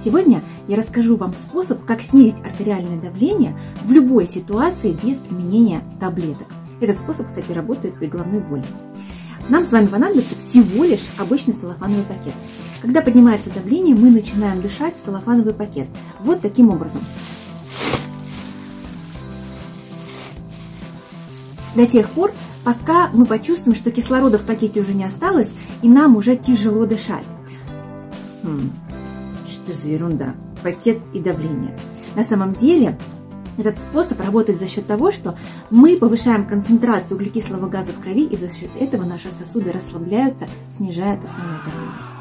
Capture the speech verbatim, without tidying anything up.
Сегодня я расскажу вам способ, как снизить артериальное давление в любой ситуации без применения таблеток. Этот способ, кстати, работает при головной боли. Нам с вами понадобится всего лишь обычный целлофановый пакет. Когда поднимается давление, мы начинаем дышать в целлофановый пакет. Вот таким образом. До тех пор, пока мы почувствуем, что кислорода в пакете уже не осталось, и нам уже тяжело дышать. Хм, что за ерунда? Пакет и давление. На самом деле, этот способ работает за счет того, что мы повышаем концентрацию углекислого газа в крови, и за счет этого наши сосуды расслабляются, снижая то самое давление.